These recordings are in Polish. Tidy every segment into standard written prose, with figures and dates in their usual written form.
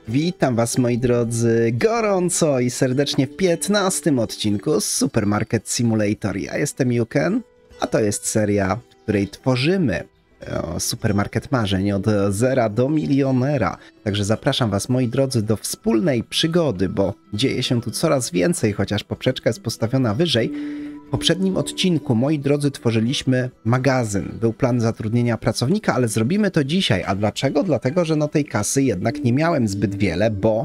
Witam was, moi drodzy, gorąco i serdecznie w 15. odcinku z Supermarket Simulator. Ja jestem Yuken, a to jest seria, w której tworzymy supermarket marzeń od zera do milionera. Także zapraszam was, moi drodzy, do wspólnej przygody, bo dzieje się tu coraz więcej, chociaż poprzeczka jest postawiona wyżej. W poprzednim odcinku, moi drodzy, tworzyliśmy magazyn. Był plan zatrudnienia pracownika, ale zrobimy to dzisiaj. A dlaczego? Dlatego, że tej kasy jednak nie miałem zbyt wiele, bo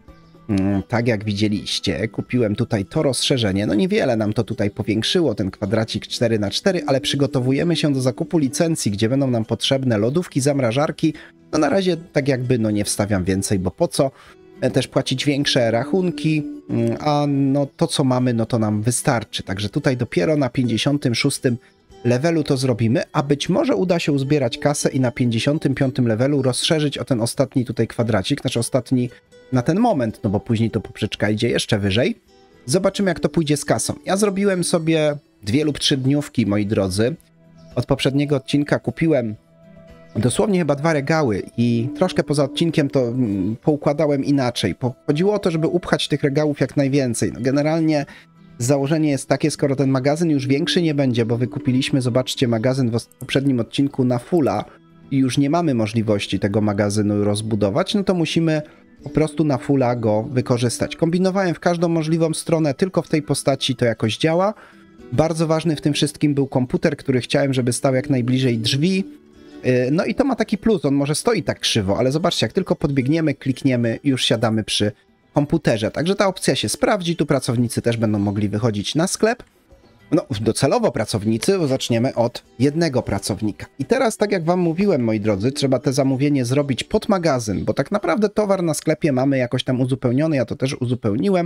tak jak widzieliście, kupiłem tutaj to rozszerzenie. No niewiele nam to tutaj powiększyło, ten kwadracik 4×4, ale przygotowujemy się do zakupu licencji, gdzie będą nam potrzebne lodówki, zamrażarki. No na razie tak jakby nie wstawiam więcej, bo po co? Też płacić większe rachunki, a to co mamy, to nam wystarczy. Także tutaj dopiero na 56 levelu to zrobimy, a być może uda się uzbierać kasę i na 55 levelu rozszerzyć o ten ostatni tutaj kwadracik, znaczy ostatni na ten moment, bo później to poprzeczka idzie jeszcze wyżej. Zobaczymy, jak to pójdzie z kasą. Ja zrobiłem sobie 2 lub 3 dniówki, moi drodzy. Od poprzedniego odcinka kupiłem dosłownie chyba 2 regały i troszkę poza odcinkiem to poukładałem inaczej. Chodziło o to, żeby upchać tych regałów jak najwięcej. Generalnie założenie jest takie, skoro ten magazyn już większy nie będzie, bo wykupiliśmy, zobaczcie, magazyn w poprzednim odcinku na fulla i już nie mamy możliwości tego magazynu rozbudować, to musimy po prostu na fulla go wykorzystać. Kombinowałem w każdą możliwą stronę, tylko w tej postaci to jakoś działa. Bardzo ważny w tym wszystkim był komputer, który chciałem, żeby stał jak najbliżej drzwi. No i to ma taki plus, on może stoi tak krzywo, ale zobaczcie, jak tylko podbiegniemy, klikniemy, już siadamy przy komputerze. Także ta opcja się sprawdzi, tu pracownicy też będą mogli wychodzić na sklep. Docelowo pracownicy, bo zaczniemy od 1 pracownika. I teraz, tak jak wam mówiłem, moi drodzy, trzeba te zamówienie zrobić pod magazyn, bo tak naprawdę towar na sklepie mamy jakoś tam uzupełniony, ja to też uzupełniłem.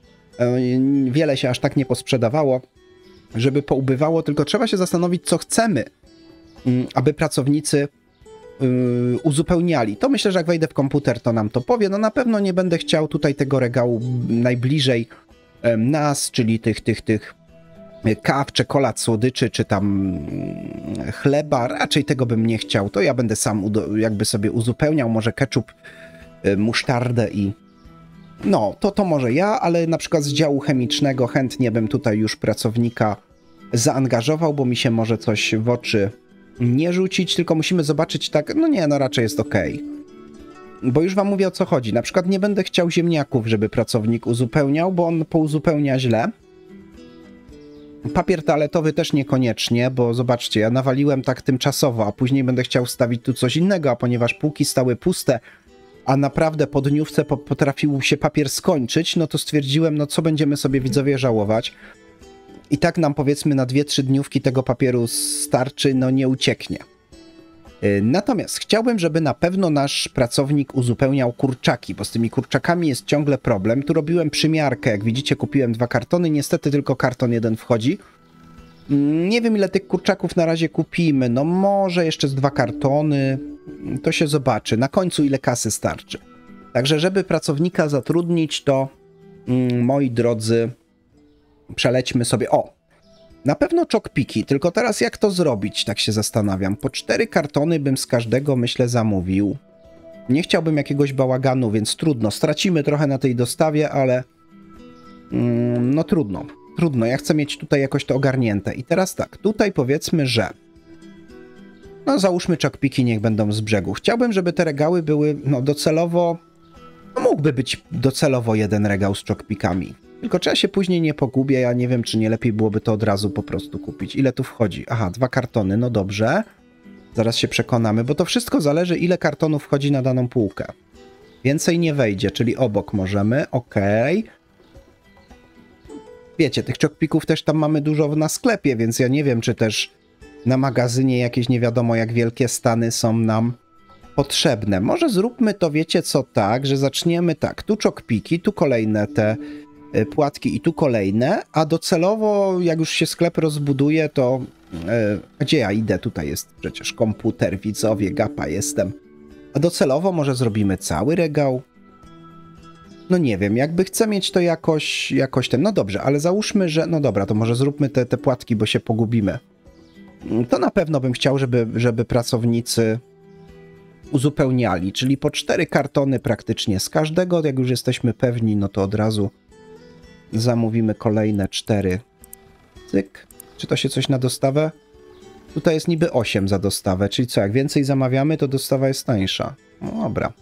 Wiele się aż tak nie posprzedawało, żeby poubywało, tylko trzeba się zastanowić, co chcemy, aby pracownicy uzupełniali. To myślę, że jak wejdę w komputer, to nam to powie. Na pewno nie będę chciał tutaj tego regału najbliżej nas, czyli tych kaw, czekolad, słodyczy, czy tam chleba. Raczej tego bym nie chciał. To ja będę sam jakby sobie uzupełniał. Może ketchup, musztardę i to może ja, ale na przykład z działu chemicznego chętnie bym tutaj już pracownika zaangażował, bo mi się może coś w oczy nie rzucić, tylko musimy zobaczyć tak, raczej jest ok. Bo już wam mówię, o co chodzi. Na przykład nie będę chciał ziemniaków, żeby pracownik uzupełniał, bo on pouzupełnia źle. Papier toaletowy też niekoniecznie, bo zobaczcie, ja nawaliłem tak tymczasowo, a później będę chciał wstawić tu coś innego, a ponieważ półki stały puste, a naprawdę po dniówce potrafił się papier skończyć, to stwierdziłem, co będziemy sobie widzowie żałować. I tak nam powiedzmy na 2-3 dniówki tego papieru starczy, nie ucieknie. Natomiast chciałbym, żeby na pewno nasz pracownik uzupełniał kurczaki, bo z tymi kurczakami jest ciągle problem. Tu robiłem przymiarkę, jak widzicie kupiłem 2 kartony, niestety tylko karton 1 wchodzi. Nie wiem, ile tych kurczaków na razie kupimy, może jeszcze z 2 kartony, to się zobaczy. Na końcu ile kasy starczy. Także żeby pracownika zatrudnić, to moi drodzy, przelećmy sobie, na pewno czokpiki, tylko teraz jak to zrobić, tak się zastanawiam. Po 4 kartony bym z każdego, myślę, zamówił. Nie chciałbym jakiegoś bałaganu, więc trudno. Stracimy trochę na tej dostawie, ale trudno. Ja chcę mieć tutaj jakoś to ogarnięte. I teraz tak, tutaj powiedzmy, że załóżmy czokpiki, niech będą z brzegu. Chciałbym, żeby te regały były, docelowo, mógłby być docelowo 1 regał z czokpikami. Tylko czy ja się później nie pogubię, ja nie wiem, czy nie lepiej byłoby to od razu po prostu kupić. Ile tu wchodzi? Aha, 2 kartony, dobrze. Zaraz się przekonamy, bo to wszystko zależy, ile kartonów wchodzi na daną półkę. Więcej nie wejdzie, czyli obok możemy, okej. Wiecie, tych czokpików też tam mamy dużo na sklepie, więc ja nie wiem, czy też na magazynie jakieś nie wiadomo jak wielkie stany są nam potrzebne. Może zróbmy to, wiecie co, tak, że zaczniemy tak, tu czokpiki, tu kolejne te płatki i tu kolejne, a docelowo jak już się sklep rozbuduje, to gdzie ja idę? Tutaj jest przecież komputer, widzowie, gapa jestem. A docelowo może zrobimy cały regał? Nie wiem, jakby chcę mieć to jakoś ten, dobrze, ale załóżmy, że, dobra, to może zróbmy te płatki, bo się pogubimy. To na pewno bym chciał, żeby pracownicy uzupełniali, czyli po 4 kartony praktycznie z każdego. Jak już jesteśmy pewni, no to od razu zamówimy kolejne 4. Cyk. Czy to się coś na dostawę? Tutaj jest niby 8 za dostawę, czyli co, jak więcej zamawiamy, to dostawa jest tańsza. No dobra.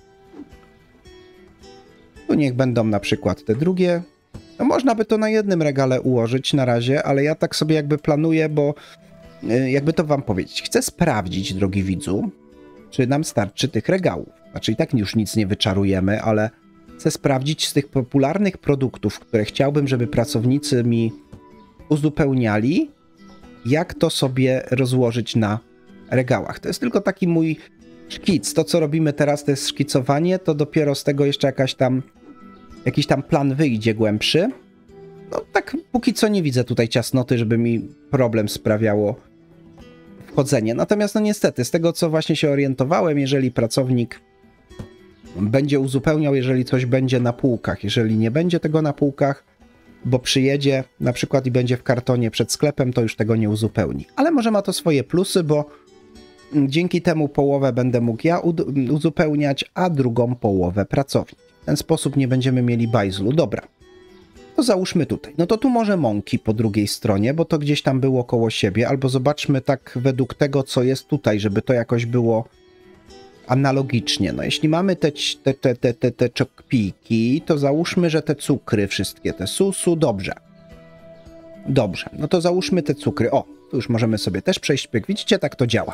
Tu niech będą na przykład te drugie. No można by to na jednym regale ułożyć na razie, ale ja tak sobie jakby planuję, bo jakby to wam powiedzieć. Chcę sprawdzić, drogi widzu, czy nam starczy tych regałów. Znaczy i tak już nic nie wyczarujemy, ale chcę sprawdzić z tych popularnych produktów, które chciałbym, żeby pracownicy mi uzupełniali, jak to sobie rozłożyć na regałach. To jest tylko taki mój szkic. To, co robimy teraz, to jest szkicowanie, to dopiero z tego jeszcze jakiś tam plan wyjdzie głębszy. No tak póki co nie widzę tutaj ciasnoty, żeby mi problem sprawiało wchodzenie. Natomiast no niestety, z tego co właśnie się orientowałem, jeżeli pracownik będzie uzupełniał, jeżeli coś będzie na półkach, jeżeli nie będzie tego na półkach, bo przyjedzie na przykład i będzie w kartonie przed sklepem, to już tego nie uzupełni. Ale może ma to swoje plusy, bo dzięki temu połowę będę mógł ja uzupełniać, a drugą połowę pracownik. W ten sposób nie będziemy mieli bajzlu. Dobra, to załóżmy tutaj. No to tu może mąki po drugiej stronie, bo to gdzieś tam było koło siebie, albo zobaczmy tak według tego, co jest tutaj, żeby to jakoś było analogicznie. No jeśli mamy te czokpiki, to załóżmy, że te cukry wszystkie, te susu, dobrze. Dobrze, no to załóżmy te cukry. O, tu już możemy sobie też przejść, jak widzicie, tak to działa.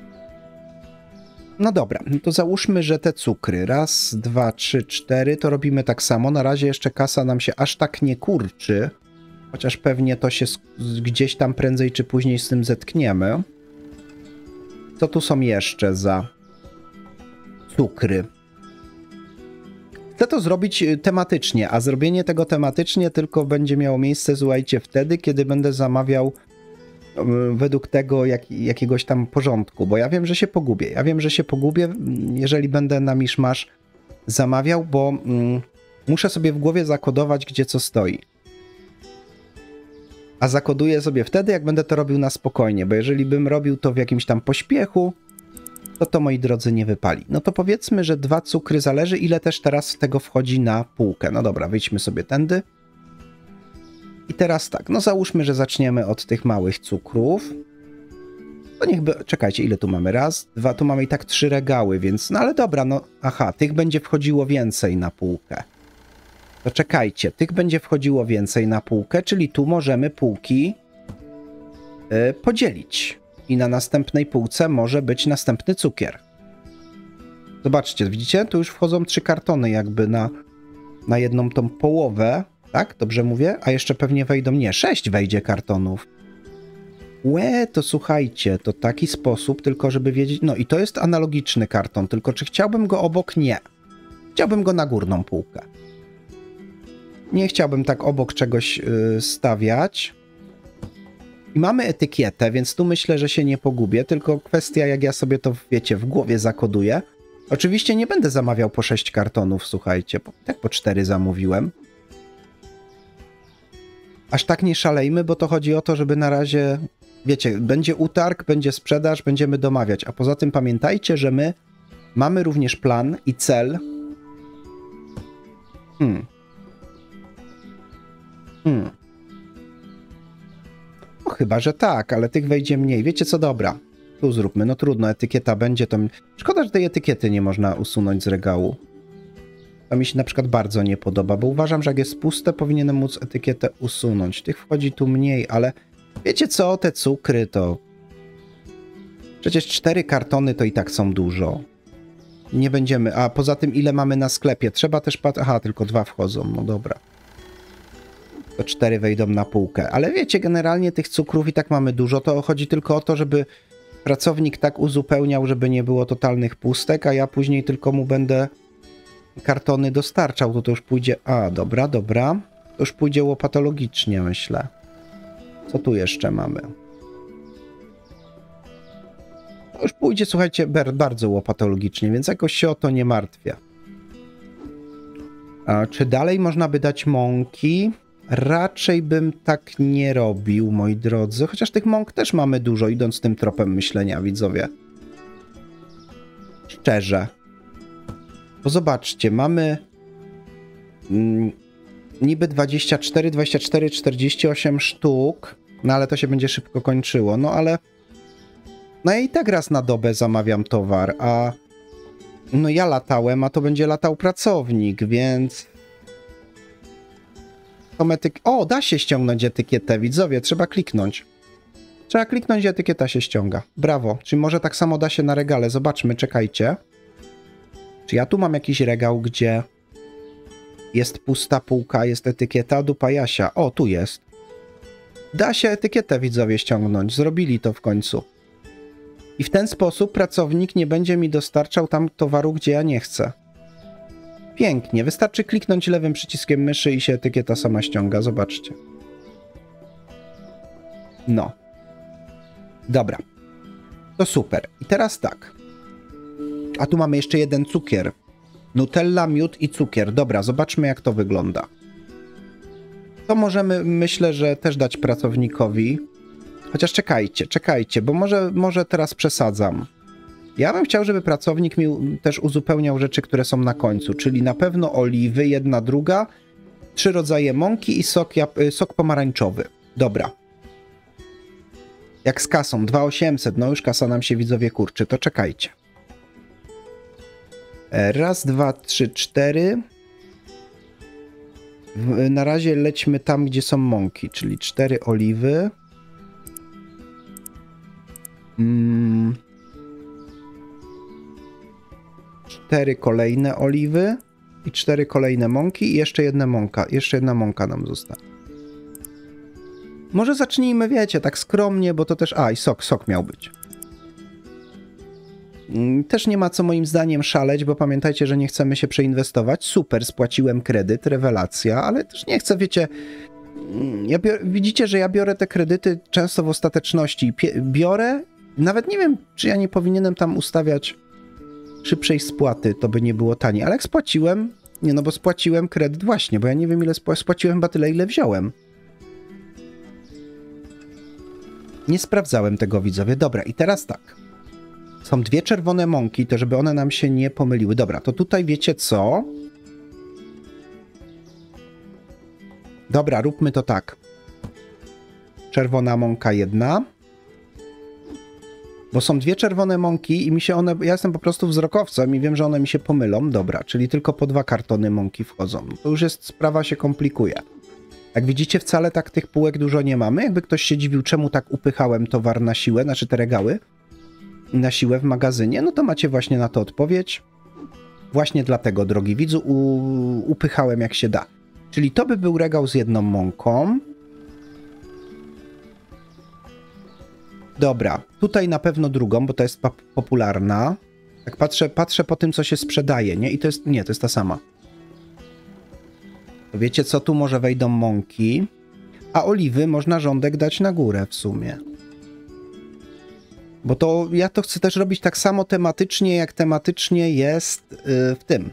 No dobra, no to załóżmy, że te cukry, 1, 2, 3, 4, to robimy tak samo. Na razie jeszcze kasa nam się aż tak nie kurczy, chociaż pewnie to się gdzieś tam prędzej czy później z tym zetkniemy. Co tu są jeszcze za cukry? Chcę to zrobić tematycznie, a zrobienie tego tematycznie tylko będzie miało miejsce, słuchajcie, wtedy, kiedy będę zamawiał według tego jakiegoś tam porządku, bo ja wiem, że się pogubię. Ja wiem, że się pogubię, jeżeli będę na miszmasz zamawiał, bo muszę sobie w głowie zakodować, gdzie co stoi. A zakoduję sobie wtedy, jak będę to robił na spokojnie, bo jeżeli bym robił to w jakimś tam pośpiechu, to moi drodzy nie wypali. No to powiedzmy, że 2 cukry zależy, ile też teraz tego wchodzi na półkę. No dobra, wyjdźmy sobie tędy. I teraz tak, no załóżmy, że zaczniemy od tych małych cukrów. To niechby, czekajcie, ile tu mamy? 1, 2, tu mamy i tak 3 regały, więc, no ale dobra, no, aha, tych będzie wchodziło więcej na półkę. To czekajcie, tych będzie wchodziło więcej na półkę, czyli tu możemy półki podzielić. I na następnej półce może być następny cukier. Zobaczcie, widzicie? Tu już wchodzą 3 kartony jakby na jedną tą połowę. Tak? Dobrze mówię? A jeszcze pewnie wejdą... Nie, 6 wejdzie kartonów. To słuchajcie, to taki sposób, tylko żeby wiedzieć... No i to jest analogiczny karton, tylko czy chciałbym go obok? Nie. Chciałbym go na górną półkę. Nie chciałbym tak obok czegoś stawiać. I mamy etykietę, więc tu myślę, że się nie pogubię, tylko kwestia, jak ja sobie to, wiecie, w głowie zakoduję. Oczywiście nie będę zamawiał po 6 kartonów, słuchajcie, tak po 4 zamówiłem. Aż tak nie szalejmy, bo to chodzi o to, żeby na razie, wiecie, będzie utarg, będzie sprzedaż, będziemy domawiać. A poza tym pamiętajcie, że my mamy również plan i cel. No chyba, że tak, ale tych wejdzie mniej. Wiecie co, dobra, tu zróbmy, no trudno, etykieta będzie, to... Szkoda, że tej etykiety nie można usunąć z regału. To mi się na przykład bardzo nie podoba, bo uważam, że jak jest puste, powinienem móc etykietę usunąć. Tych wchodzi tu mniej, ale wiecie co, te cukry to... Przecież 4 kartony to i tak są dużo. Nie będziemy... A poza tym ile mamy na sklepie? Trzeba też... Aha, tylko 2 wchodzą, no dobra. To 4 wejdą na półkę. Ale wiecie, generalnie tych cukrów i tak mamy dużo. To chodzi tylko o to, żeby pracownik tak uzupełniał, żeby nie było totalnych pustek, a ja później tylko mu będę kartony dostarczał. To już pójdzie... A, dobra, dobra. To już pójdzie łopatologicznie, myślę. Co tu jeszcze mamy? To już pójdzie, słuchajcie, bardzo łopatologicznie, więc jakoś się o to nie martwię. A czy dalej można by dać mąki? Raczej bym tak nie robił, moi drodzy. Chociaż tych mąk też mamy dużo, idąc tym tropem myślenia, widzowie. szczerze. Bo zobaczcie, mamy niby 24, 48 sztuk, no ale to się będzie szybko kończyło. No ale no ja i tak raz na dobę zamawiam towar, a no ja latałem, a to będzie latał pracownik, więc... O, da się ściągnąć etykietę, widzowie, trzeba kliknąć. Trzeba kliknąć i etykieta się ściąga. Brawo. Czyli może tak samo da się na regale. Zobaczmy, czekajcie. Czy ja tu mam jakiś regał, gdzie jest pusta półka, jest etykieta? Dupa Jasia. O, tu jest. Da się etykietę, widzowie, ściągnąć. Zrobili to w końcu. I w ten sposób pracownik nie będzie mi dostarczał tam towaru, gdzie ja nie chcę. Pięknie. Wystarczy kliknąć lewym przyciskiem myszy i się etykieta sama ściąga. Zobaczcie. No. Dobra. To super. I teraz tak. A tu mamy jeszcze jeden cukier. Nutella, miód i cukier. Dobra, zobaczmy jak to wygląda. To możemy, myślę, że też dać pracownikowi. Chociaż czekajcie, bo może teraz przesadzam. Ja bym chciał, żeby pracownik mi też uzupełniał rzeczy, które są na końcu, czyli na pewno oliwy, jedna, druga, 3 rodzaje mąki i sok pomarańczowy. Dobra. Jak z kasą, 2800, no już kasa nam się, widzowie, kurczy, to czekajcie. Raz, 2, 3, 4. Na razie lećmy tam, gdzie są mąki, czyli 4 oliwy. 4 kolejne oliwy i 4 kolejne mąki i jeszcze jedna mąka. Jeszcze jedna mąka nam zostanie. Może zacznijmy, wiecie, tak skromnie, bo to też... A, i sok miał być. Też nie ma co moim zdaniem szaleć, bo pamiętajcie, że nie chcemy się przeinwestować. Super, spłaciłem kredyt, rewelacja, ale też nie chcę, wiecie... Widzicie, że ja biorę te kredyty często w ostateczności. Biorę, nawet nie wiem, czy ja nie powinienem tam ustawiać szybszej spłaty, to by nie było taniej, ale jak spłaciłem, nie no, bo spłaciłem kredyt właśnie, bo ja nie wiem ile spłaciłem, chyba tyle ile wziąłem. Nie sprawdzałem tego, widzowie. Dobra, i teraz tak. Są 2 czerwone mąki, to żeby one nam się nie pomyliły. Dobra, to tutaj wiecie co? Dobra, róbmy to tak. Czerwona mąka jedna. Bo są 2 czerwone mąki i mi się one... Ja jestem po prostu wzrokowcem i wiem, że one mi się pomylą. Dobra, czyli tylko po 2 kartony mąki wchodzą. No to już jest... Sprawa się komplikuje. Jak widzicie, wcale tak tych półek dużo nie mamy. Jakby ktoś się dziwił, czemu tak upychałem towar na siłę, znaczy te regały na siłę w magazynie, no to macie właśnie na to odpowiedź. Właśnie dlatego, drogi widzu, upychałem jak się da. Czyli to by był regał z 1 mąką. Dobra, tutaj na pewno drugą, bo to jest popularna. Tak patrzę po tym, co się sprzedaje, nie? I to jest... Nie, to jest ta sama. To wiecie co? Tu może wejdą mąki, a oliwy można rządek dać na górę w sumie. Bo to ja to chcę też robić tak samo tematycznie, jak tematycznie jest w tym.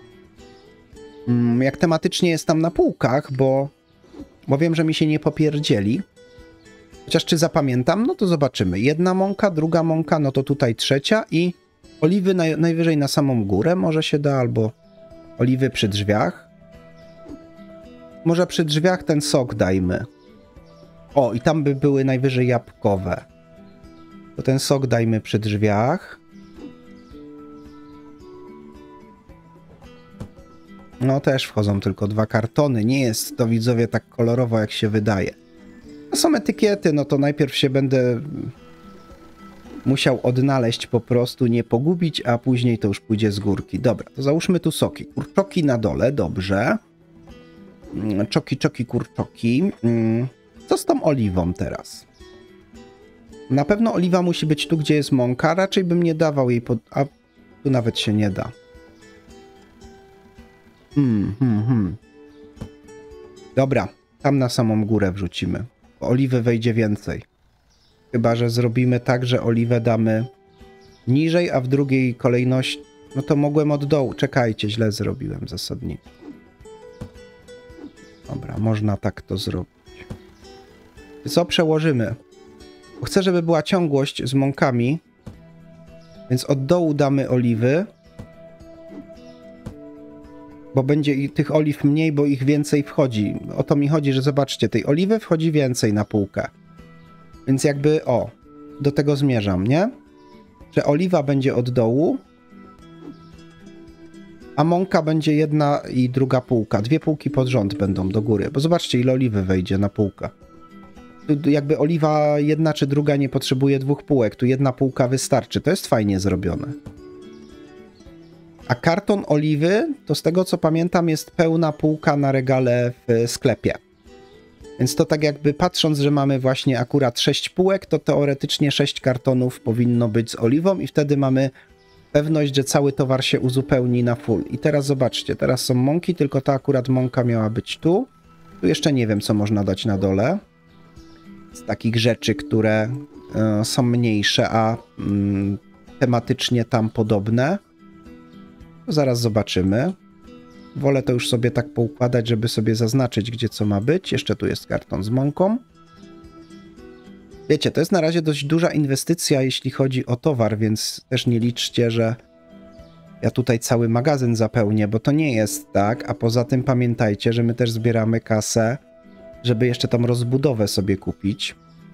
Jak tematycznie jest tam na półkach, bo wiem, że mi się nie popierdzieli. Chociaż czy zapamiętam? No to zobaczymy. 1 mąka, 2 mąka, no to tutaj 3 i oliwy najwyżej na samą górę może się da, albo oliwy przy drzwiach. Może przy drzwiach ten sok dajmy. O, i tam by były najwyżej jabłkowe. To ten sok dajmy przy drzwiach. No też wchodzą tylko 2 kartony. Nie jest to, widzowie, tak kolorowo, jak się wydaje. To są etykiety, no to najpierw się będę musiał odnaleźć po prostu, nie pogubić, a później to już pójdzie z górki. Dobra, to załóżmy tu soki. Kurczoki na dole, dobrze. Czoki, kurczoki. Co z tą oliwą teraz? Na pewno oliwa musi być tu, gdzie jest mąka. Raczej bym nie dawał jej a tu nawet się nie da. Dobra, tam na samą górę wrzucimy. Oliwy wejdzie więcej. Chyba że zrobimy tak, że oliwę damy niżej, a w drugiej kolejności... No to mogłem od dołu. Czekajcie, źle zrobiłem zasadniczo. Dobra, można tak to zrobić. Co? Przełożymy. Bo chcę, żeby była ciągłość z mąkami. Więc od dołu damy oliwy. Bo będzie tych oliw mniej, bo ich więcej wchodzi. O to mi chodzi, że zobaczcie, tej oliwy wchodzi więcej na półkę. Więc jakby, o, do tego zmierzam, nie? Że oliwa będzie od dołu, a mąka będzie jedna i druga półka. 2 półki pod rząd będą do góry. Bo zobaczcie, ile oliwy wejdzie na półkę. Tu jakby oliwa jedna czy druga nie potrzebuje 2 półek. Tu 1 półka wystarczy. To jest fajnie zrobione. A karton oliwy, to z tego co pamiętam, jest pełna półka na regale w sklepie. Więc to tak jakby patrząc, że mamy właśnie akurat 6 półek, to teoretycznie 6 kartonów powinno być z oliwą i wtedy mamy pewność, że cały towar się uzupełni na full. I teraz zobaczcie, teraz są mąki, tylko ta akurat mąka miała być tu. Tu jeszcze nie wiem, co można dać na dole. Z takich rzeczy, które są mniejsze, a tematycznie tam podobne. Zaraz zobaczymy. Wolę to już sobie tak poukładać, żeby sobie zaznaczyć, gdzie co ma być. Jeszcze tu jest karton z mąką. Wiecie, to jest na razie dość duża inwestycja, jeśli chodzi o towar, więc też nie liczcie, że ja tutaj cały magazyn zapełnię, bo to nie jest tak. A poza tym pamiętajcie, że my też zbieramy kasę, żeby jeszcze tam rozbudowę sobie kupić.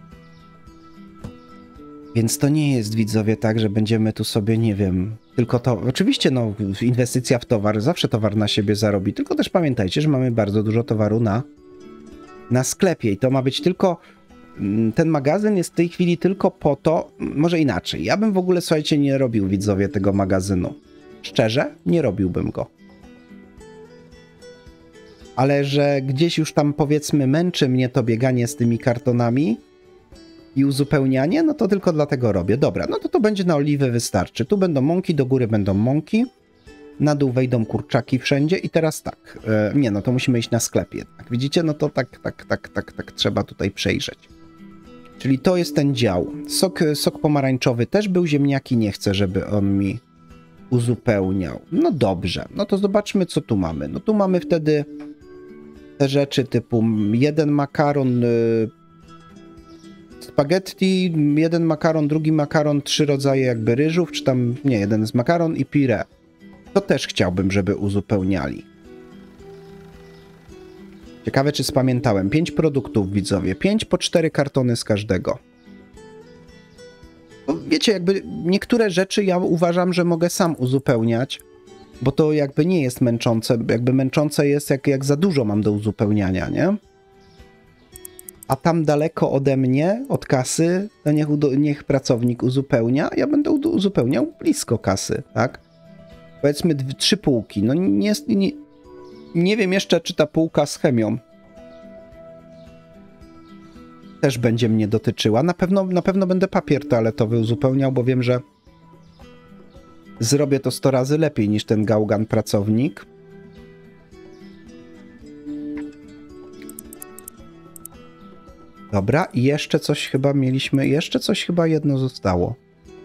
Więc to nie jest, widzowie, tak, że będziemy tu sobie, nie wiem, tylko to... Oczywiście, no, inwestycja w towar, zawsze towar na siebie zarobi, tylko też pamiętajcie, że mamy bardzo dużo towaru na sklepie i to ma być tylko... Ten magazyn jest w tej chwili tylko po to, może inaczej. Ja bym w ogóle, słuchajcie, nie robił, widzowie, tego magazynu. Szczerze, nie robiłbym go. Ale że gdzieś już tam, powiedzmy, męczy mnie to bieganie z tymi kartonami i uzupełnianie, no to tylko dlatego robię. Dobra, no to będzie na oliwy wystarczy. Tu będą mąki, do góry będą mąki, na dół wejdą kurczaki wszędzie i teraz tak. Nie, no to musimy iść na sklep jednak. Widzicie? No to tak trzeba tutaj przejrzeć. Czyli to jest ten dział. Sok pomarańczowy też był, ziemniaki nie chcę, żeby on mi uzupełniał. No dobrze, no to zobaczmy, co tu mamy. No tu mamy wtedy te rzeczy typu jeden makaron, spaghetti, jeden makaron, drugi makaron, 3 rodzaje jakby ryżów, czy tam, nie, jeden jest makaron i pire. To też chciałbym, żeby uzupełniali. Ciekawe, czy spamiętałem. 5 produktów, widzowie. 5 po 4 kartony z każdego. Bo wiecie, jakby niektóre rzeczy ja uważam, że mogę sam uzupełniać, bo to jakby nie jest męczące. Jakby męczące jest, jak za dużo mam do uzupełniania, nie? A tam daleko ode mnie, od kasy, to niech pracownik uzupełnia, ja będę uzupełniał blisko kasy, tak? Powiedzmy 3 półki. No nie wiem jeszcze, czy ta półka z chemią też będzie mnie dotyczyła. Na pewno będę papier toaletowy uzupełniał, bo wiem, że zrobię to 100 razy lepiej niż ten gałgan pracownik. Dobra, i jeszcze coś chyba mieliśmy, jedno zostało.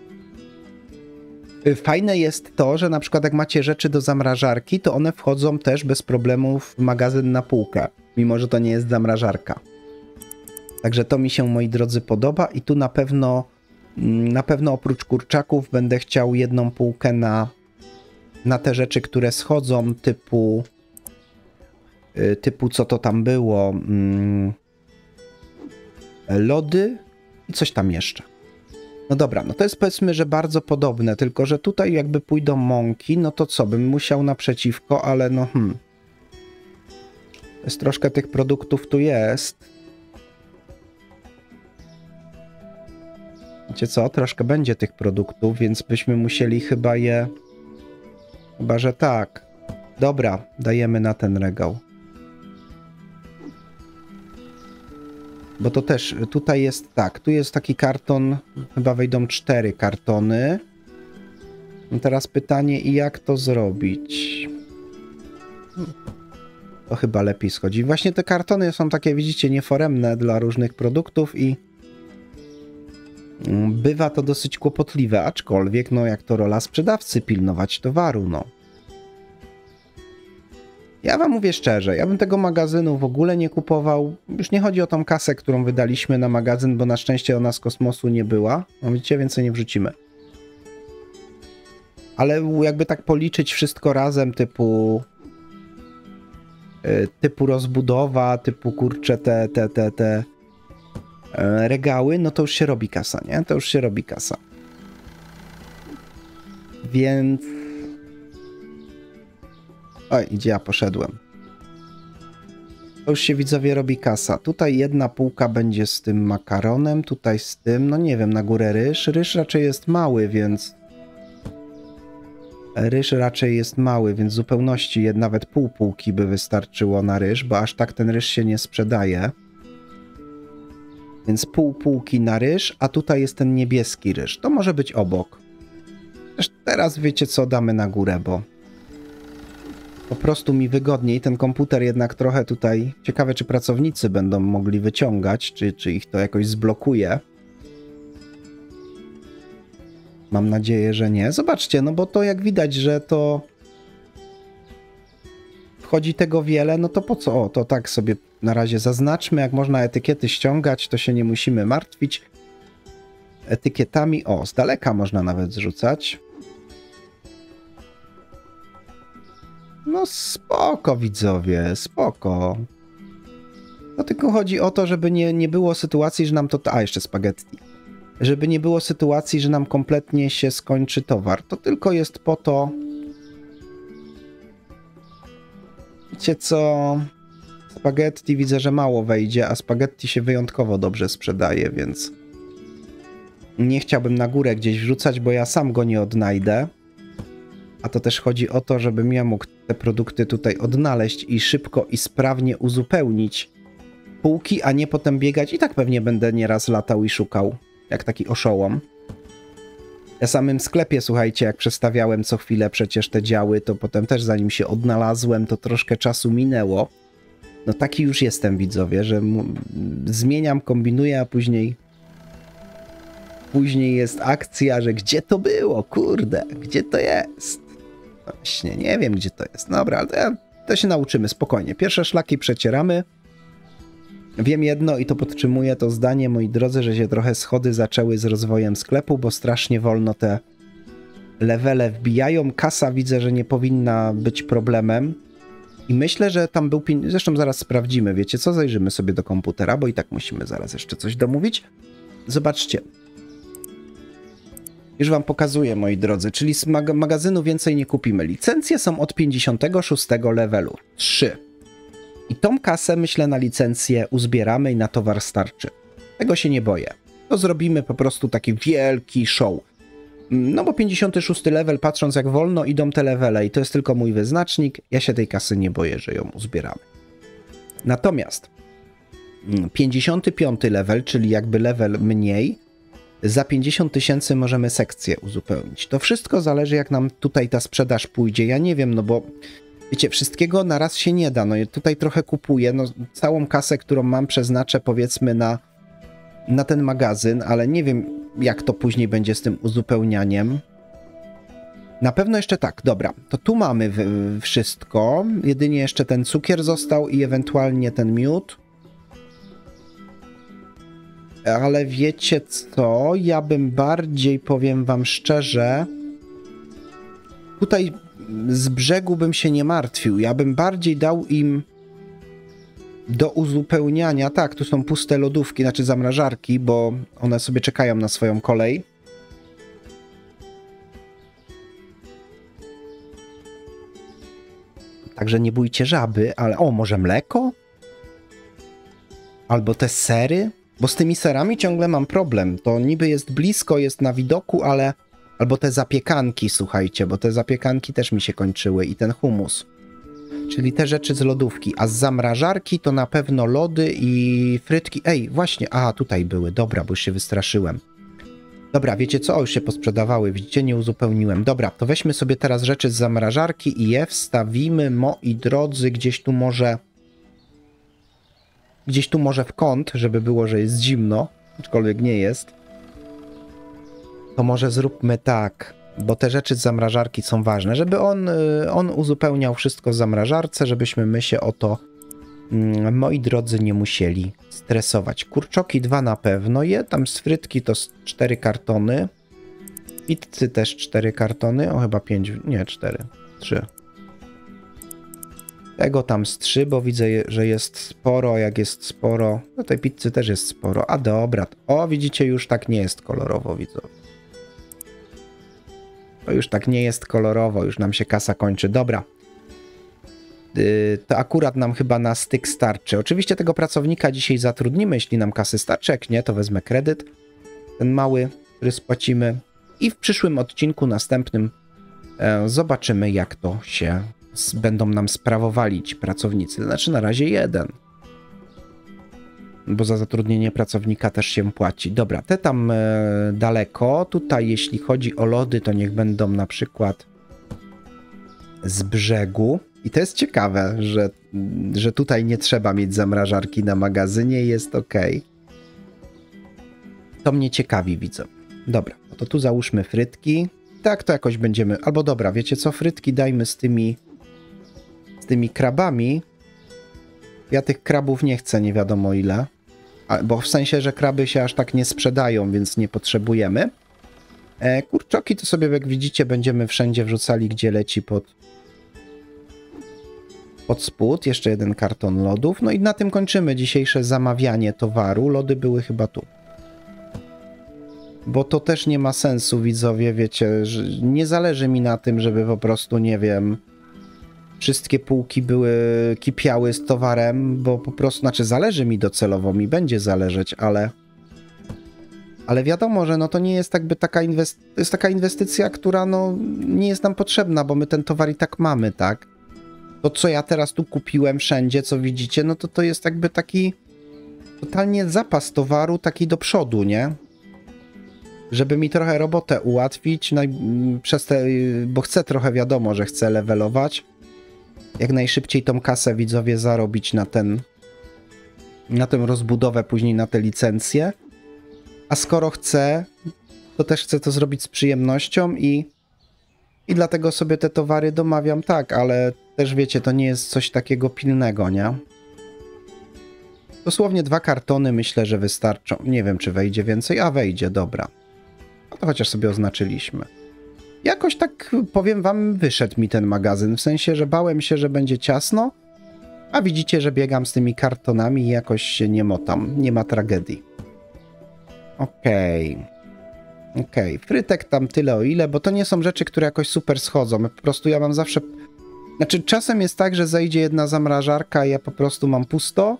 Fajne jest to, że na przykład jak macie rzeczy do zamrażarki, to one wchodzą też bez problemu w magazyn na półkę, mimo że to nie jest zamrażarka. Także to mi się, moi drodzy, podoba i tu na pewno oprócz kurczaków będę chciał jedną półkę na te rzeczy, które schodzą, typu co to tam było, lody i coś tam jeszcze. No dobra, no to jest, powiedzmy, że bardzo podobne, tylko że tutaj jakby pójdą mąki, no to co, bym musiał naprzeciwko, ale no jest troszkę tych produktów tu jest. Wiecie co, troszkę będzie tych produktów, więc byśmy musieli chyba że tak. Dobra, dajemy na ten regał. Bo to też, tutaj jest tak, tu jest taki karton, chyba wejdą 4 kartony. No teraz pytanie, i jak to zrobić? To chyba lepiej schodzi. Właśnie te kartony są takie, widzicie, nieforemne dla różnych produktów i bywa to dosyć kłopotliwe, aczkolwiek, no jak to rola sprzedawcy, pilnować towaru, no. Ja wam mówię szczerze, ja bym tego magazynu w ogóle nie kupował. Już nie chodzi o tą kasę, którą wydaliśmy na magazyn, bo na szczęście ona z kosmosu nie była. No widzicie, więcej nie wrzucimy. Ale jakby tak policzyć wszystko razem, typu rozbudowa, typu kurczę te regały, no to już się robi kasa, nie? To już się robi kasa. Więc... Oj, gdzie ja poszedłem? To już się, widzowie, robi kasa. Tutaj jedna półka będzie z tym makaronem, tutaj z tym, no nie wiem, na górę ryż. Ryż raczej jest mały, więc... w zupełności nawet pół półki by wystarczyło na ryż, bo aż tak ten ryż się nie sprzedaje. Więc pół półki na ryż, a tutaj jest ten niebieski ryż. To może być obok. Też teraz wiecie co, damy na górę, bo po prostu mi wygodniej. Ten komputer jednak trochę tutaj... Ciekawe, czy pracownicy będą mogli wyciągać, czy ich to jakoś zblokuje. Mam nadzieję, że nie. Zobaczcie, no bo to jak widać, że to wchodzi tego wiele, no to po co? O, to tak sobie na razie zaznaczmy. Jak można etykiety ściągać, to się nie musimy martwić etykietami. O, z daleka można nawet zrzucać. No spoko, widzowie, spoko. No tylko chodzi o to, żeby nie było sytuacji, że nam to... A, jeszcze spaghetti. Żeby nie było sytuacji, że nam kompletnie się skończy towar. To tylko jest po to... Wiecie co? Spaghetti widzę, że mało wejdzie, a spaghetti się wyjątkowo dobrze sprzedaje, więc... Nie chciałbym na górę gdzieś wrzucać, bo ja sam go nie odnajdę. A to też chodzi o to, żebym ja mógł te produkty tutaj odnaleźć i szybko i sprawnie uzupełnić półki, a nie potem biegać. I tak pewnie będę nieraz latał i szukał, jak taki oszołom. Ja samym sklepie, słuchajcie, jak przestawiałem co chwilę przecież te działy, to potem też zanim się odnalazłem, to troszkę czasu minęło. No taki już jestem, widzowie, że zmieniam, kombinuję, a później jest akcja, że gdzie to było, kurde, gdzie to jest? Właśnie, nie wiem, gdzie to jest. Dobra, ale to się nauczymy spokojnie. Pierwsze szlaki przecieramy. Wiem jedno i to podtrzymuję to zdanie, moi drodzy, że się trochę schody zaczęły z rozwojem sklepu, bo strasznie wolno te levele wbijają. Kasa widzę, że nie powinna być problemem. I myślę, że tam był... Zresztą zaraz sprawdzimy, wiecie co? Zajrzymy sobie do komputera, bo i tak musimy zaraz jeszcze coś domówić. Zobaczcie. Już wam pokazuję, moi drodzy, czyli z magazynu więcej nie kupimy. Licencje są od 56 levelu. 3. I tą kasę, myślę, na licencję uzbieramy i na towar starczy. Tego się nie boję. To zrobimy po prostu taki wielki show. No bo 56 level, patrząc jak wolno idą te levele i to jest tylko mój wyznacznik, ja się tej kasy nie boję, że ją uzbieramy. Natomiast 55 level, czyli jakby level mniej, za 50 000 możemy sekcję uzupełnić. To wszystko zależy, jak nam tutaj ta sprzedaż pójdzie. Ja nie wiem, no bo wiecie, wszystkiego na raz się nie da. No i tutaj trochę kupuję, no całą kasę, którą mam, przeznaczę powiedzmy na ten magazyn, ale nie wiem, jak to później będzie z tym uzupełnianiem. Na pewno jeszcze tak, dobra, to tu mamy wszystko, jedynie jeszcze ten cukier został i ewentualnie ten miód. Ale wiecie co, ja bym bardziej, powiem wam szczerze, tutaj z brzegu bym się nie martwił, ja bym bardziej dał im do uzupełniania, tak, tu są puste lodówki, znaczy zamrażarki, bo one sobie czekają na swoją kolej. Także nie bójcie żaby, ale o, może mleko? Albo te sery? Bo z tymi serami ciągle mam problem. To niby jest blisko, jest na widoku, ale... Albo te zapiekanki, słuchajcie, bo te zapiekanki też mi się kończyły i ten hummus. Czyli te rzeczy z lodówki. A z zamrażarki to na pewno lody i frytki. Ej, właśnie, aha, tutaj były. Dobra, bo już się wystraszyłem. Dobra, wiecie co? O, już się posprzedawały. Widzicie, nie uzupełniłem. Dobra, to weźmy sobie teraz rzeczy z zamrażarki i je wstawimy, moi drodzy, gdzieś tu może w kąt, żeby było, że jest zimno, aczkolwiek nie jest. To może zróbmy tak, bo te rzeczy z zamrażarki są ważne, żeby on uzupełniał wszystko w zamrażarce, żebyśmy my się o to, moi drodzy, nie musieli stresować. Kurczoki 2 na pewno, tam z frytki to 4 kartony. Pizzy też 4 kartony, o chyba 5, nie 4, 3. Tego tam z 3, bo widzę, że jest sporo, jak jest sporo, no tej pizzy też jest sporo. A dobra, o widzicie, już tak nie jest kolorowo, widzę. To już tak nie jest kolorowo, już nam się kasa kończy. Dobra. To akurat nam chyba na styk starczy. Oczywiście tego pracownika dzisiaj zatrudnimy, jeśli nam kasy starczy, jak nie, to wezmę kredyt. Ten mały, który spłacimy. I w przyszłym odcinku następnym zobaczymy, jak to się będą nam sprawowali ci pracownicy. Znaczy na razie jeden. Bo za zatrudnienie pracownika też się płaci. Dobra, te tam daleko. Tutaj jeśli chodzi o lody, to niech będą na przykład z brzegu. I to jest ciekawe, że tutaj nie trzeba mieć zamrażarki na magazynie, jest ok. To mnie ciekawi, widzę. Dobra, no to tu załóżmy frytki. Tak, to jakoś będziemy... Albo dobra, wiecie co? Frytki dajmy z tymi krabami. Ja tych krabów nie chcę, nie wiadomo ile. Bo w sensie, że kraby się aż tak nie sprzedają, więc nie potrzebujemy. Kurczoki to sobie, jak widzicie, będziemy wszędzie wrzucali, gdzie leci pod spód. Jeszcze jeden karton lodów. No i na tym kończymy dzisiejsze zamawianie towaru. Lody były chyba tu. Bo to też nie ma sensu, widzowie, wiecie, że nie zależy mi na tym, żeby po prostu, nie wiem, wszystkie półki kipiały z towarem, bo po prostu, znaczy zależy mi docelowo, mi będzie zależeć, ale wiadomo, że no to nie jest jakby taka to jest taka inwestycja, która no nie jest nam potrzebna, bo my ten towar i tak mamy, tak? To, co ja teraz tu kupiłem wszędzie, co widzicie, no to jest jakby taki totalnie zapas towaru, taki do przodu, nie? Żeby mi trochę robotę ułatwić, no bo chcę trochę, wiadomo, że chcę levelować. Jak najszybciej tą kasę, widzowie, zarobić na tę rozbudowę, później na te licencje. A skoro chcę, to też chcę to zrobić z przyjemnością i dlatego sobie te towary domawiam, tak, ale też wiecie, to nie jest coś takiego pilnego, nie? Dosłownie 2 kartony myślę, że wystarczą. Nie wiem, czy wejdzie więcej, a wejdzie, dobra. No to chociaż sobie oznaczyliśmy. Jakoś tak, powiem wam, wyszedł mi ten magazyn, w sensie, że bałem się, że będzie ciasno, a widzicie, że biegam z tymi kartonami i jakoś się nie motam, nie ma tragedii. Okej, frytek tam tyle o ile, bo to nie są rzeczy, które jakoś super schodzą, po prostu ja mam zawsze... Znaczy, czasem jest tak, że zejdzie jedna zamrażarka i ja po prostu mam pusto.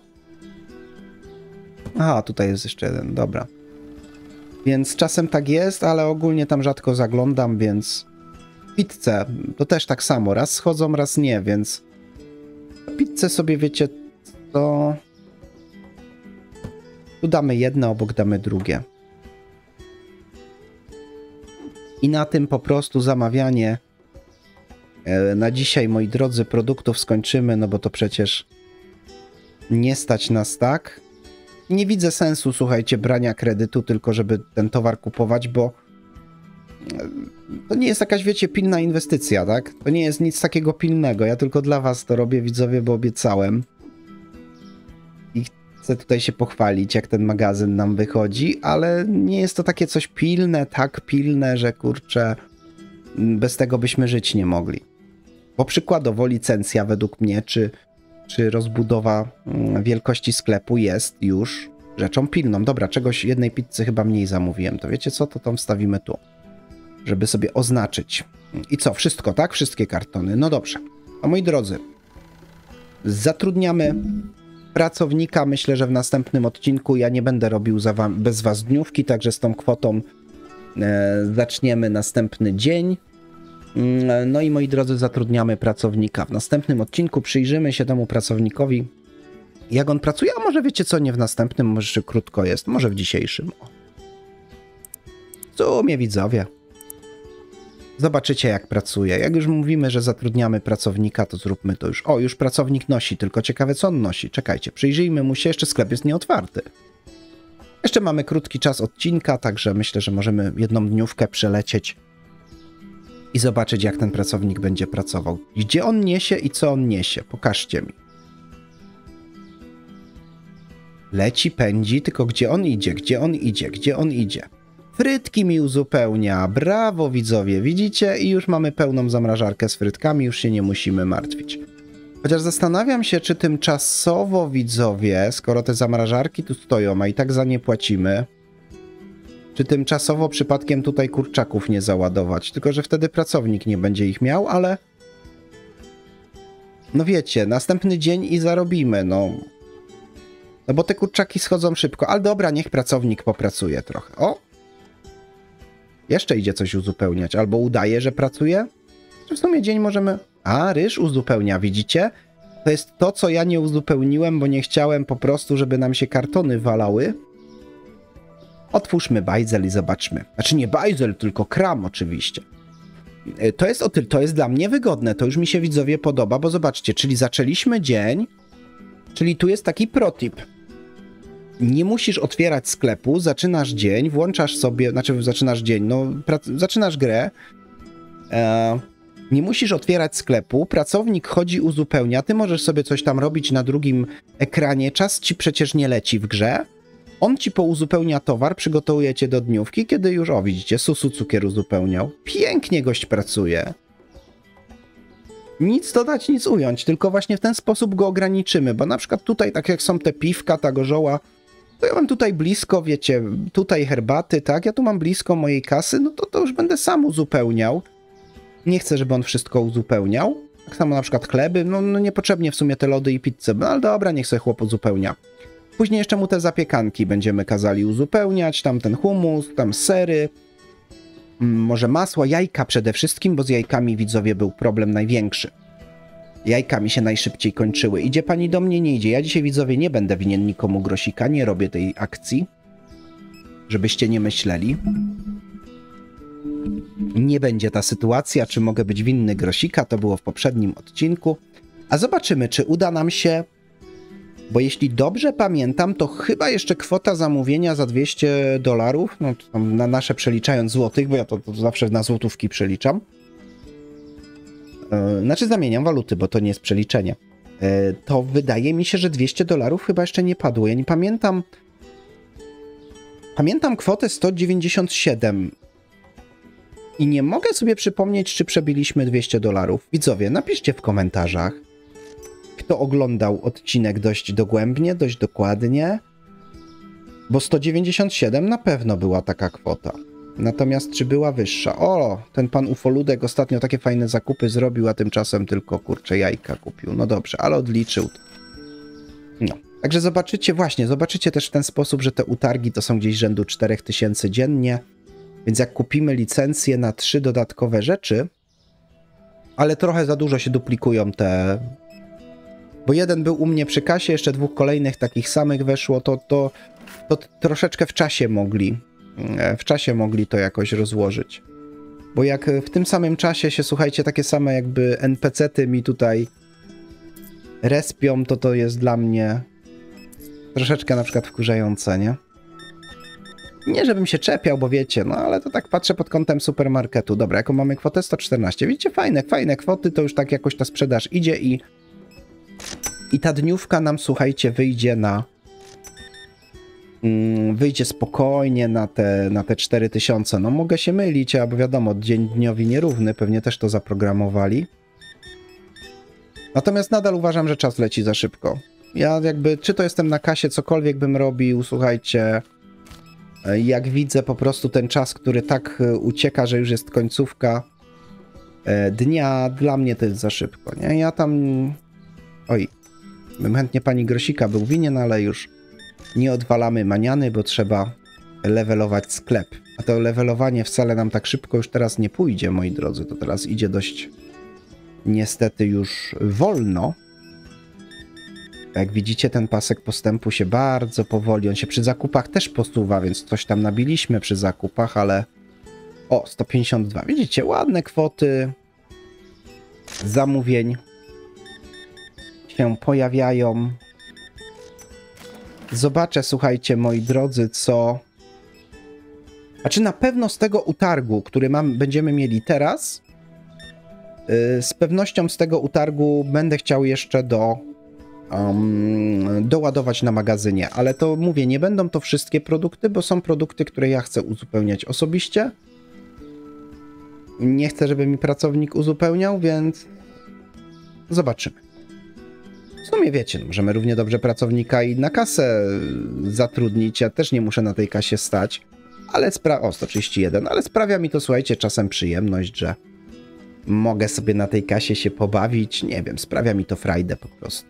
Aha, tutaj jest jeszcze jeden, dobra. Więc czasem tak jest, ale ogólnie tam rzadko zaglądam, więc... Pizzę to też tak samo, raz schodzą, raz nie, więc... Pizzę sobie, wiecie, to... Tu damy jedno, obok damy drugie. I na tym po prostu zamawianie na dzisiaj, moi drodzy, produktów skończymy, no bo to przecież nie stać nas tak. Nie widzę sensu, słuchajcie, brania kredytu tylko, żeby ten towar kupować, bo to nie jest jakaś, wiecie, pilna inwestycja, tak? To nie jest nic takiego pilnego. Ja tylko dla was to robię, widzowie, bo obiecałem. I chcę tutaj się pochwalić, jak ten magazyn nam wychodzi, ale nie jest to takie coś pilne, tak pilne, że kurczę, bez tego byśmy żyć nie mogli. Bo przykładowo licencja według mnie, czy rozbudowa wielkości sklepu jest już rzeczą pilną. Dobra, jednej pizzy chyba mniej zamówiłem. To wiecie co? To tam wstawimy tu, żeby sobie oznaczyć. I co? Wszystko, tak? Wszystkie kartony. No dobrze. A moi drodzy, zatrudniamy pracownika. Myślę, że w następnym odcinku ja nie będę robił bez was dniówki, także z tą kwotą zaczniemy następny dzień. No i moi drodzy, zatrudniamy pracownika. W następnym odcinku przyjrzymy się temu pracownikowi, jak on pracuje, a może wiecie co, nie w następnym, może jeszcze krótko jest, może w dzisiejszym. W sumie, widzowie, zobaczycie, jak pracuje. Jak już mówimy, że zatrudniamy pracownika, to zróbmy to już. O, już pracownik nosi, tylko ciekawe, co on nosi. Czekajcie, przyjrzyjmy mu się, jeszcze sklep jest nieotwarty. Jeszcze mamy krótki czas odcinka, także myślę, że możemy jedną dniówkę przelecieć i zobaczyć, jak ten pracownik będzie pracował. Gdzie on niesie i co on niesie? Pokażcie mi. Leci, pędzi, tylko gdzie on idzie? Gdzie on idzie? Gdzie on idzie? Frytki mi uzupełnia. Brawo, widzowie. Widzicie? I już mamy pełną zamrażarkę z frytkami. Już się nie musimy martwić. Chociaż zastanawiam się, czy tymczasowo, widzowie, skoro te zamrażarki tu stoją, a i tak za nie płacimy, czy tymczasowo przypadkiem tutaj kurczaków nie załadować. Tylko że wtedy pracownik nie będzie ich miał, ale... No wiecie, następny dzień i zarobimy, no. No bo te kurczaki schodzą szybko. Ale dobra, niech pracownik popracuje trochę. O! Jeszcze idzie coś uzupełniać. Albo udaje, że pracuje. W sumie dzień możemy... A, ryż uzupełnia, widzicie? To jest to, co ja nie uzupełniłem, bo nie chciałem po prostu, żeby nam się kartony walały. Otwórzmy bajzel i zobaczmy. Znaczy nie bajzel, tylko kram oczywiście. To jest dla mnie wygodne. To już mi się, widzowie, podoba, bo zobaczcie, czyli zaczęliśmy dzień, czyli tu jest taki protip. Nie musisz otwierać sklepu, zaczynasz dzień, włączasz sobie, znaczy zaczynasz dzień, no zaczynasz grę, nie musisz otwierać sklepu, pracownik chodzi, uzupełnia, ty możesz sobie coś tam robić na drugim ekranie, czas ci przecież nie leci w grze, on ci pouzupełnia towar, przygotowuje cię do dniówki, kiedy już, o widzicie, Susu cukier uzupełniał. Pięknie gość pracuje. Nic dodać, nic ująć, tylko właśnie w ten sposób go ograniczymy, bo na przykład tutaj, tak jak są te piwka, ta gorzoła, to ja mam tutaj blisko, wiecie, tutaj herbaty, tak, ja tu mam blisko mojej kasy, no to już będę sam uzupełniał. Nie chcę, żeby on wszystko uzupełniał. Tak samo na przykład chleby, no niepotrzebnie w sumie te lody i pizzę, no ale dobra, niech sobie chłop uzupełnia. Później jeszcze mu te zapiekanki będziemy kazali uzupełniać, tam ten hummus, tam sery, może masło, jajka przede wszystkim, bo z jajkami, widzowie, był problem największy. Jajka mi się najszybciej kończyły. Idzie pani do mnie? Nie idzie. Ja dzisiaj, widzowie, nie będę winien nikomu grosika, nie robię tej akcji, żebyście nie myśleli. Nie będzie ta sytuacja, czy mogę być winny grosika, to było w poprzednim odcinku. A zobaczymy, czy uda nam się, bo jeśli dobrze pamiętam, to chyba jeszcze kwota zamówienia za $200, no tam na nasze przeliczając złotych, bo ja to zawsze na złotówki przeliczam. Znaczy zamieniam waluty, bo to nie jest przeliczenie. To wydaje mi się, że $200 chyba jeszcze nie padło. Ja nie pamiętam. Pamiętam kwotę 197 i nie mogę sobie przypomnieć, czy przebiliśmy $200. Widzowie, napiszcie w komentarzach, kto oglądał odcinek dość dogłębnie, dość dokładnie, bo 197 na pewno była taka kwota. Natomiast czy była wyższa? O, ten pan Ufoludek ostatnio takie fajne zakupy zrobił, a tymczasem tylko, kurczę, jajka kupił. No dobrze, ale odliczył. No, także zobaczycie, właśnie, zobaczycie też w ten sposób, że te utargi to są gdzieś rzędu 4000 dziennie, więc jak kupimy licencję na 3 dodatkowe rzeczy, ale trochę za dużo się duplikują te... Bo jeden był u mnie przy kasie, jeszcze 2 kolejnych takich samych weszło, to troszeczkę w czasie mogli to jakoś rozłożyć. Bo jak w tym samym czasie się, słuchajcie, takie same jakby NPC-ty mi tutaj respią, to jest dla mnie troszeczkę na przykład wkurzające, nie? Nie, żebym się czepiał, bo wiecie, no ale to tak patrzę pod kątem supermarketu. Dobra, jaką mamy kwotę? 114. Widzicie, fajne kwoty, to już tak jakoś ta sprzedaż idzie i ta dniówka nam, słuchajcie, wyjdzie wyjdzie spokojnie na te 4000. No mogę się mylić, bo wiadomo, dzień dniowi nierówny, pewnie też to zaprogramowali. Natomiast nadal uważam, że czas leci za szybko. Ja jakby, czy to jestem na kasie, cokolwiek bym robił, słuchajcie, jak widzę po prostu ten czas, który tak ucieka, że już jest końcówka dnia, dla mnie to jest za szybko, nie? Ja tam... Oj, bym chętnie pani grosika był winien, ale już nie odwalamy maniany, bo trzeba levelować sklep. A to levelowanie wcale nam tak szybko już teraz nie pójdzie, moi drodzy. To teraz idzie dość niestety już wolno. Jak widzicie, ten pasek postępu się bardzo powoli, on się przy zakupach też posuwa, więc coś tam nabiliśmy przy zakupach, ale... O, 152. Widzicie, ładne kwoty zamówień się pojawiają. Zobaczę, słuchajcie, moi drodzy, co... Znaczy na pewno z tego utargu, który będziemy mieli teraz, z pewnością z tego utargu będę chciał jeszcze doładować na magazynie, ale to mówię, nie będą to wszystkie produkty, bo są produkty, które ja chcę uzupełniać osobiście. Nie chcę, żeby mi pracownik uzupełniał, więc zobaczymy. W sumie wiecie, no, możemy równie dobrze pracownika i na kasę zatrudnić, ja też nie muszę na tej kasie stać, ale 131, ale sprawia mi to, słuchajcie, czasem przyjemność, że mogę sobie na tej kasie się pobawić, nie wiem, sprawia mi to frajdę po prostu.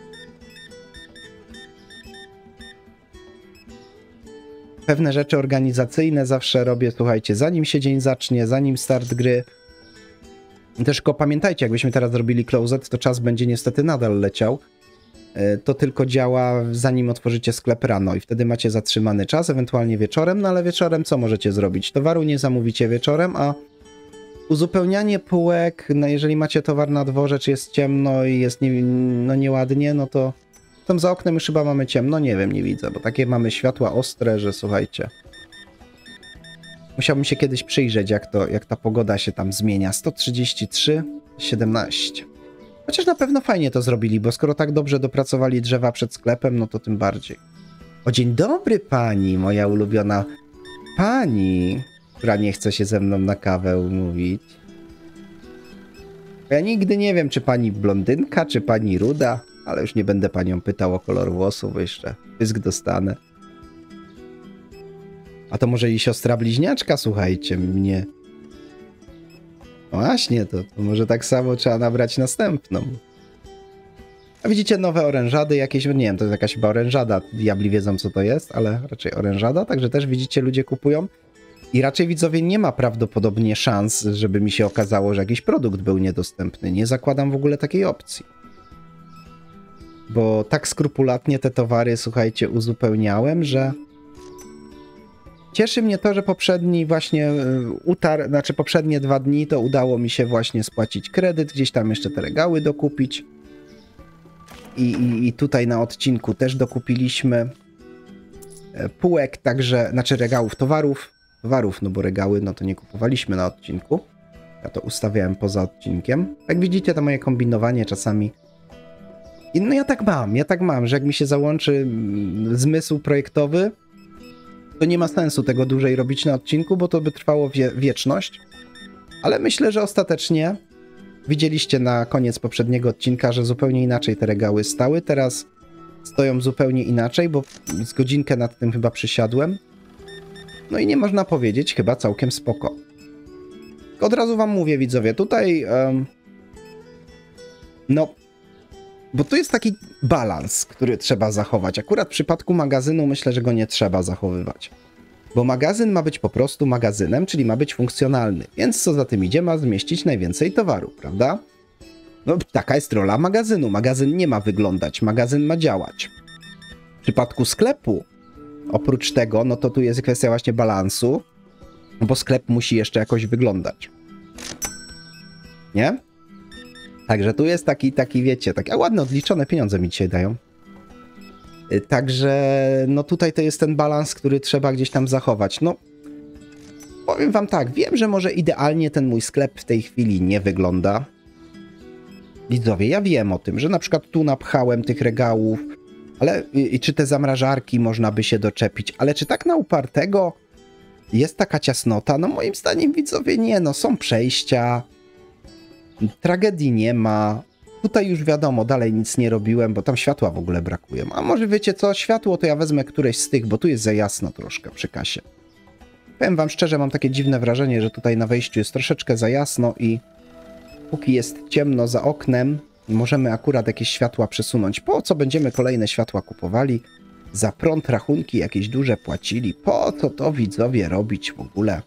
Pewne rzeczy organizacyjne zawsze robię, słuchajcie, zanim się dzień zacznie, zanim start gry. Też tylko pamiętajcie, jakbyśmy teraz robili closet, to czas będzie niestety nadal leciał. To tylko działa zanim otworzycie sklep rano i wtedy macie zatrzymany czas, ewentualnie wieczorem, no ale wieczorem co możecie zrobić? Towaru nie zamówicie wieczorem, a uzupełnianie półek, no jeżeli macie towar na dworze, czy jest ciemno i jest nieładnie, no to tam za oknem już chyba mamy ciemno, nie wiem, nie widzę, bo takie mamy światła ostre, że słuchajcie. Musiałbym się kiedyś przyjrzeć, jak ta pogoda się tam zmienia. 133, 17. Chociaż na pewno fajnie to zrobili, bo skoro tak dobrze dopracowali drzewa przed sklepem, no to tym bardziej. O, dzień dobry pani, moja ulubiona pani, która nie chce się ze mną na kawę umówić. Ja nigdy nie wiem, czy pani blondynka, czy pani ruda, ale już nie będę panią pytał o kolor włosów, bo jeszcze pysk dostanę. A to może i siostra bliźniaczka, słuchajcie, mnie. No właśnie, to może tak samo trzeba nabrać następną. A widzicie nowe orężady jakieś, nie wiem, to jest jakaś chyba orężada, diabli wiedzą co to jest, ale raczej orężada, także też widzicie, ludzie kupują. I raczej widzowie nie ma prawdopodobnie szans, żeby mi się okazało, że jakiś produkt był niedostępny. Nie zakładam w ogóle takiej opcji. Bo tak skrupulatnie te towary, słuchajcie, uzupełniałem, że cieszy mnie to, że poprzedni właśnie poprzednie 2 dni to udało mi się właśnie spłacić kredyt, gdzieś tam jeszcze te regały dokupić. I tutaj na odcinku też dokupiliśmy półek, także, znaczy regałów, towarów, no bo regały, no to nie kupowaliśmy na odcinku. Ja to ustawiałem poza odcinkiem. Jak widzicie, to moje kombinowanie czasami. I no ja tak mam, że jak mi się załączy zmysł projektowy, to nie ma sensu tego dłużej robić na odcinku, bo to by trwało wieczność. Ale myślę, że ostatecznie widzieliście na koniec poprzedniego odcinka, że zupełnie inaczej te regały stały. Teraz stoją zupełnie inaczej, bo z godzinkę nad tym chyba przysiadłem. No i nie można powiedzieć, chyba całkiem spoko. Od razu wam mówię, widzowie, tutaj no, bo tu jest taki balans, który trzeba zachować. Akurat w przypadku magazynu myślę, że go nie trzeba zachowywać. Bo magazyn ma być po prostu magazynem, czyli ma być funkcjonalny. Więc co za tym idzie, ma zmieścić najwięcej towaru, prawda? No, taka jest rola magazynu. Magazyn nie ma wyglądać, magazyn ma działać. W przypadku sklepu, oprócz tego, no to tu jest kwestia właśnie balansu, bo sklep musi jeszcze jakoś wyglądać. Nie? Także tu jest taki wiecie, takie ładne odliczone pieniądze mi dzisiaj dają. Także no tutaj to jest ten balans, który trzeba gdzieś tam zachować. No powiem wam tak, wiem, że może idealnie ten mój sklep w tej chwili nie wygląda. Widzowie, ja wiem o tym, że na przykład tu napchałem tych regałów, ale i czy te zamrażarki można by się doczepić, ale czy tak na upartego jest taka ciasnota? No moim zdaniem, widzowie, nie, no są przejścia, tragedii nie ma. Tutaj już wiadomo, dalej nic nie robiłem, bo tam światła w ogóle brakuje. A może wiecie co, światło to ja wezmę któreś z tych, bo tu jest za jasno troszkę przy kasie. Powiem wam szczerze, mam takie dziwne wrażenie, że tutaj na wejściu jest troszeczkę za jasno i póki jest ciemno za oknem, możemy akurat jakieś światła przesunąć. Po co będziemy kolejne światła kupowali? Za prąd rachunki jakieś duże płacili. Po co to, widzowie, robić w ogóle?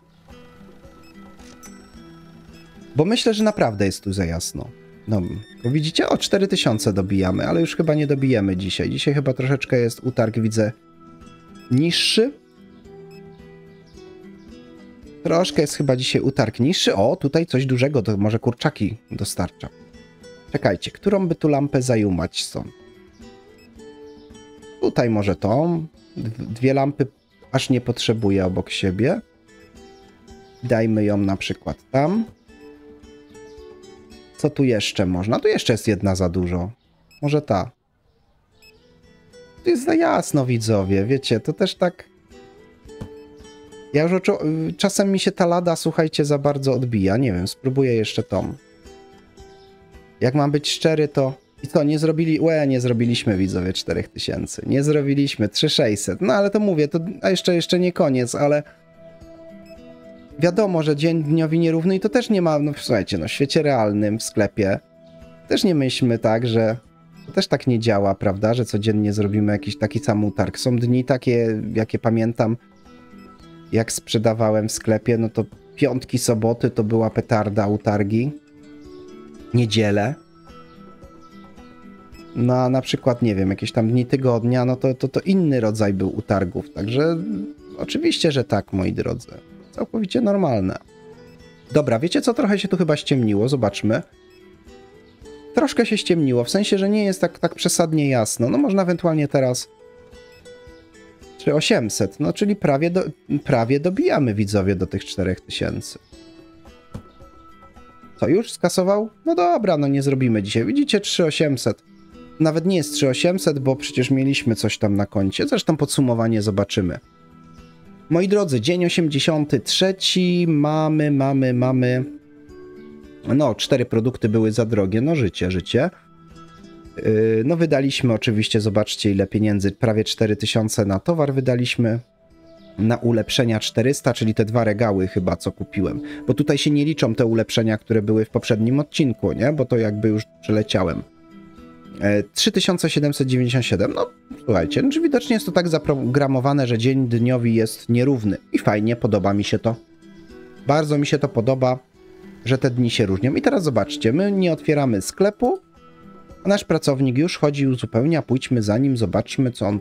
Bo myślę, że naprawdę jest tu za jasno. No, bo widzicie, o 4000 dobijamy, ale już chyba nie dobijemy dzisiaj. Dzisiaj chyba troszeczkę jest utarg, widzę, niższy. Troszkę jest chyba dzisiaj utarg niższy. O, tutaj coś dużego, to może kurczaki dostarcza. Czekajcie, którą by tu lampę zajumać są? Tutaj może tą. 2 lampy aż nie potrzebuję obok siebie. Dajmy ją na przykład tam. Co tu jeszcze można? Tu jeszcze jest jedna za dużo. Może ta. to jest za jasno, widzowie, wiecie, to też tak... Ja już czasem mi się ta lada, słuchajcie, za bardzo odbija, nie wiem, spróbuję jeszcze tą. Jak mam być szczery, to... I co, nie zrobiliśmy, widzowie, 4000, nie zrobiliśmy, 3600, no ale to mówię, to jeszcze nie koniec, ale... Wiadomo, że dzień dniowi nierówny i to też nie ma, no słuchajcie, no w świecie realnym, w sklepie, też nie myślmy tak, że to też tak nie działa, prawda, że codziennie zrobimy jakiś taki sam utarg. Są dni takie, jakie pamiętam, jak sprzedawałem w sklepie, no to piątki, soboty to była petarda, utargi, niedzielę, no a na przykład, nie wiem, jakieś tam dni tygodnia, no to inny rodzaj był utargów, także oczywiście, że tak, moi drodzy. Całkowicie normalne. Dobra, wiecie co? Trochę się tu chyba ściemniło. Zobaczmy. Troszkę się ściemniło, w sensie, że nie jest tak przesadnie jasno. No można ewentualnie teraz... Czy 800, no czyli prawie dobijamy, widzowie, do tych 4000. Co, już skasował? No dobra, no nie zrobimy dzisiaj. Widzicie, 3800. Nawet nie jest 3800, bo przecież mieliśmy coś tam na koncie. Zresztą podsumowanie zobaczymy. Moi drodzy, dzień 83, mamy, no 4 produkty były za drogie, no życie. No wydaliśmy oczywiście, zobaczcie ile pieniędzy, prawie 4000 na towar wydaliśmy, na ulepszenia 400, czyli te 2 regały chyba, co kupiłem, bo tutaj się nie liczą te ulepszenia, które były w poprzednim odcinku, nie, bo to jakby już przeleciałem. 3797, no słuchajcie, no, widocznie jest to tak zaprogramowane, że dzień dniowi jest nierówny i fajnie, podoba mi się to. Bardzo mi się to podoba, że te dni się różnią. I teraz zobaczcie, my nie otwieramy sklepu, a nasz pracownik już chodzi i uzupełnia, pójdźmy za nim, zobaczmy co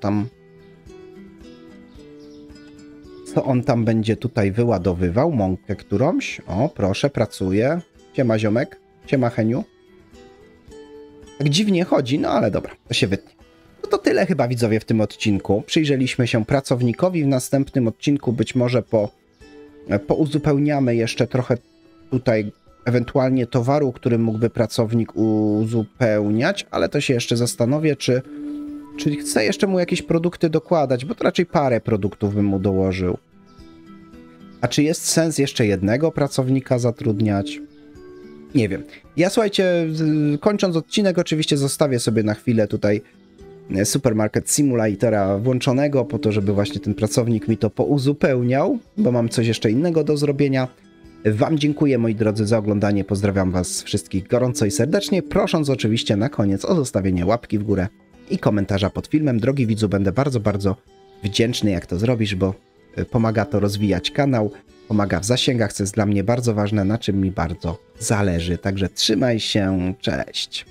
on tam będzie tutaj wyładowywał, mąkę którąś. O, proszę, pracuje. Siema ziomek, siema Heniu. Tak dziwnie chodzi, no ale dobra, to się wytnie. No to tyle chyba, widzowie, w tym odcinku. Przyjrzeliśmy się pracownikowi, w następnym odcinku być może pouzupełniamy jeszcze trochę tutaj ewentualnie towaru, który mógłby pracownik uzupełniać, ale to się jeszcze zastanowię, czy chcę jeszcze mu jakieś produkty dokładać, bo to raczej parę produktów bym mu dołożył. A czy jest sens jeszcze jednego pracownika zatrudniać? Nie wiem. Ja, słuchajcie, kończąc odcinek, oczywiście zostawię sobie na chwilę tutaj Supermarket Simulatora włączonego, po to, żeby właśnie ten pracownik mi to pouzupełniał, bo mam coś jeszcze innego do zrobienia. Wam dziękuję, moi drodzy, za oglądanie. Pozdrawiam was wszystkich gorąco i serdecznie, prosząc oczywiście na koniec o zostawienie łapki w górę i komentarza pod filmem. Drogi widzu, będę bardzo, bardzo wdzięczny, jak to zrobisz, bo pomaga to rozwijać kanał, pomaga w zasięgach, co jest dla mnie bardzo ważne, na czym mi bardzo zależy. Także trzymaj się, cześć!